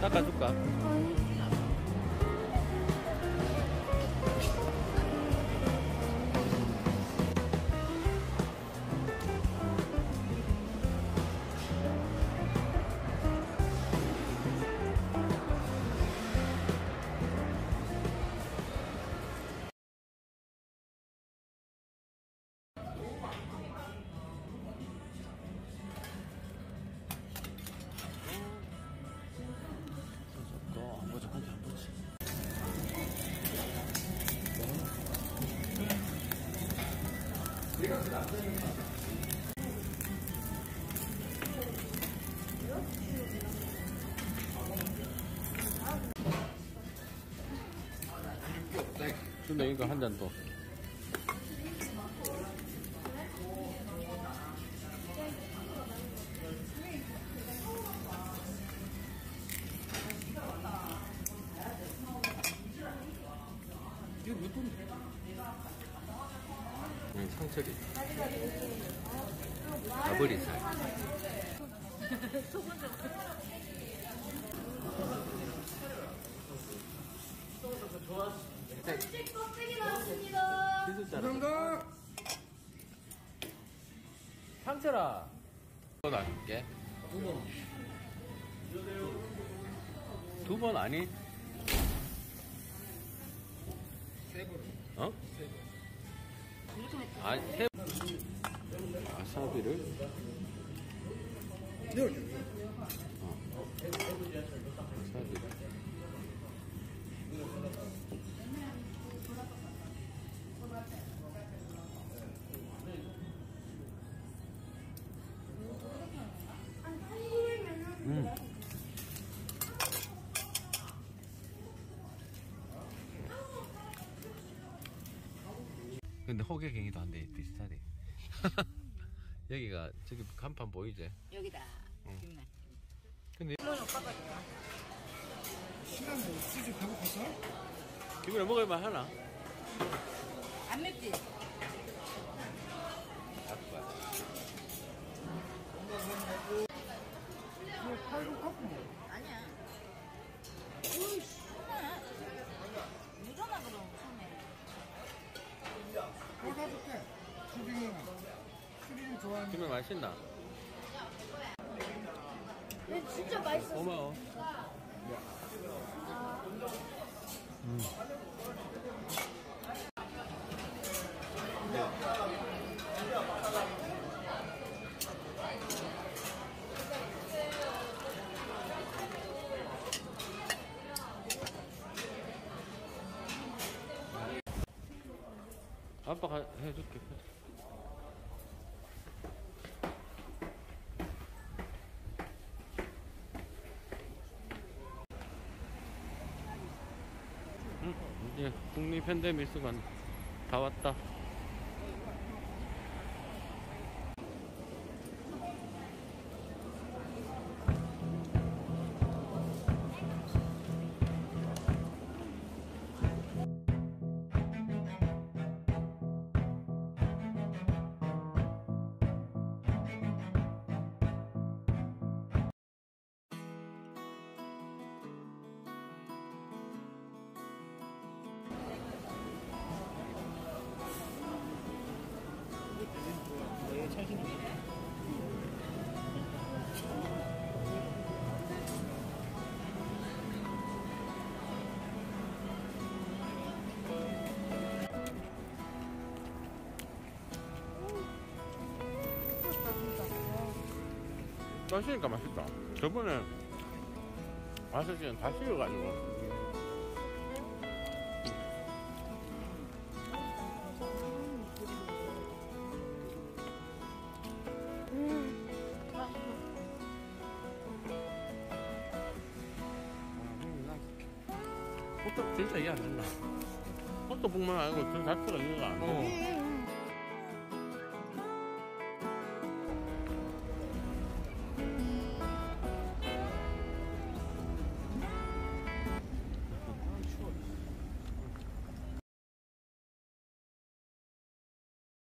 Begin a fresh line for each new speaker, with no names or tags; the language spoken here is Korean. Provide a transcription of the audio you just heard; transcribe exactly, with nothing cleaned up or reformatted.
닦아줄까? 안 보자, 거기 안 보지. 내가 그 남자니까. 근데 이거 한 잔 더. 이거 몇 돈이야? 응, 상철이. 가브리살.
한식 껍데기 나왔습니다.
감사합니다. 상철아. 두 번 아닐게. 두 번. 두 번 아니? 세 번. 어? 세 번. 아니, 세 번. 와사비를. 어. 와사비를. 음. 근데 호객행위도 안 돼, 비슷하대. 여기가 저기 간판 보이지?
여기다.
응.
김나.
근데
이모는 오빠가 좋아.
시간 뭐 치즈 배고팠어?
기분에 먹을만 하나?
안 맵지?
이거 팔고 깎고
아니야. 으이씨. 무전화 그럼 처음에.
깎아줄게. 수빈이 수빈이 좋아하는
기분 맛있나?
이거 진짜 맛있어.
고마워. 음. 아빠가 해줄게. 응, 이제 국립현대미술관 다 왔다.
내 자신이
맛있으니까 맛있다. 저번에 왔을 때는 다 식어가지고. 호떡 진짜 이해 안 된다. 호떡 뿐만 아니고 그 자체가 이해가 안 돼.